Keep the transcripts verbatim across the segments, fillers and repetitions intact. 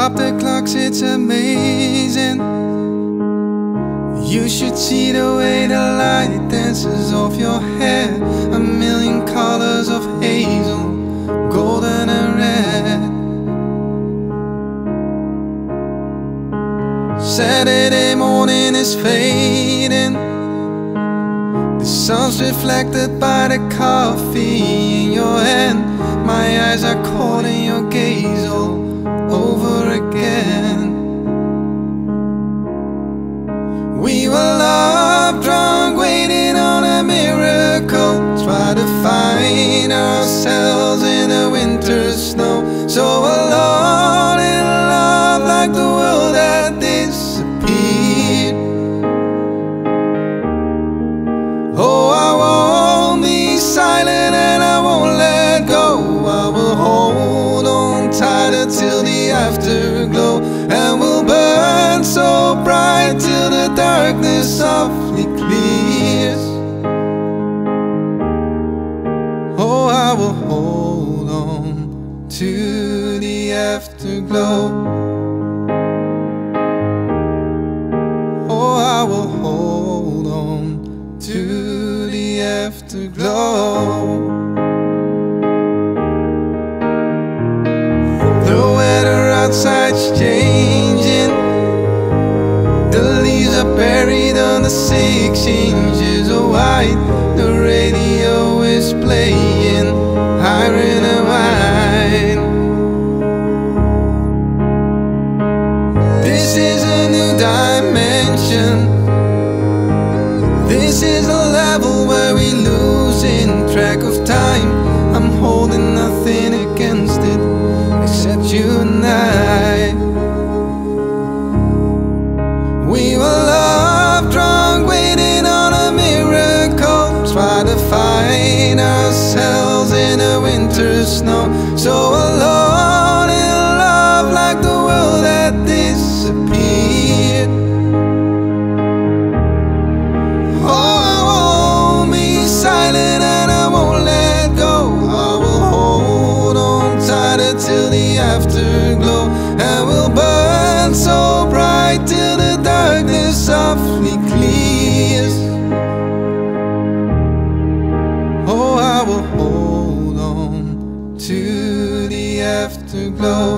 Stop the clocks, it's amazing. You should see the way the light dances off your hair. A million colors of hazel, golden and red. Saturday morning is fading. The sun's reflected by the coffee in your hand. My eyes are caught in your gaze all over again. We were love drunk, waiting on a miracle. Try to find ourselves in the winter snow. So alone in love, like the world had disappeared. Oh, I won't be silent and I won't let go. I will hold on tighter till the afterglow, and we'll burn so bright till the darkness softly clears. Oh, I will hold on to the afterglow. Oh, I will hold on to the afterglow. The weather outside's changing. The leaves are buried under six inches of white. The radio is playing iron and wine. This is a new dimension. This is a level where we losing track of time. I'm holding nothing against it except you and I. We were love drunk, waiting on a miracle. Try to find ourselves in the winter snow. So alone in love, like the world had disappeared. Oh, I won't be silent and I won't let go. I will hold on tighter till the afterglow, and we'll burn so bright till the darkness softly clears. Oh, I will hold on to the afterglow.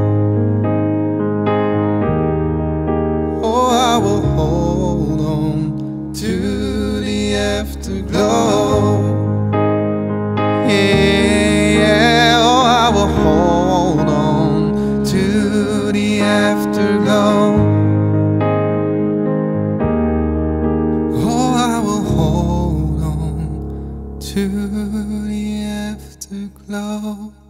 Oh, I will hold on to the afterglow. Yeah, yeah, oh, I will hold on to the afterglow. Oh, I will hold on to the afterglow.